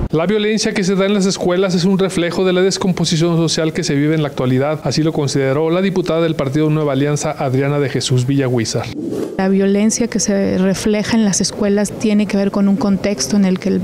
La violencia que se da en las escuelas es un reflejo de la descomposición social que se vive en la actualidad, así lo consideró la diputada del Partido Nueva Alianza, Adriana de Jesús Villahuizar. La violencia que se refleja en las escuelas tiene que ver con un contexto en el que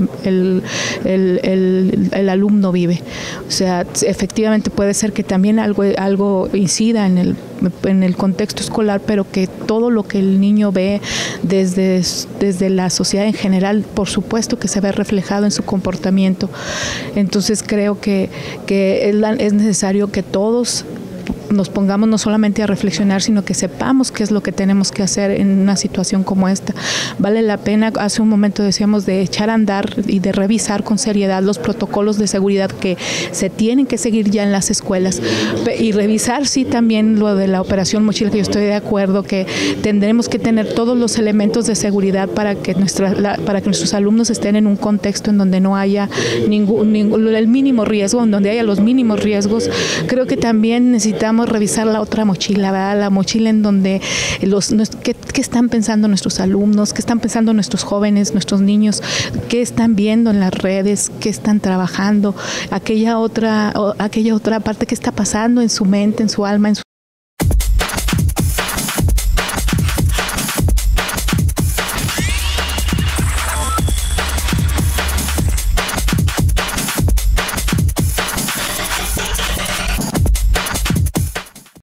el alumno vive. O sea, efectivamente puede ser que también algo incida en el contexto escolar, pero que todo lo que el niño ve desde la sociedad en general, por supuesto que se ve reflejado en su comportamiento. Entonces creo que es necesario que todos nos pongamos no solamente a reflexionar, sino que sepamos qué es lo que tenemos que hacer en una situación como esta. Vale la pena, hace un momento decíamos, de echar a andar y de revisar con seriedad los protocolos de seguridad que se tienen que seguir ya en las escuelas y revisar, sí, también lo de la operación Mochila, que yo estoy de acuerdo que tendremos que tener todos los elementos de seguridad para que nuestros alumnos estén en un contexto en donde no haya el mínimo riesgo, en donde haya los mínimos riesgos. Creo que también necesitamos revisar la otra mochila, ¿verdad? La mochila en donde qué están pensando nuestros alumnos, qué están pensando nuestros jóvenes, nuestros niños, qué están viendo en las redes, qué están trabajando, aquella otra parte que está pasando en su mente, en su alma,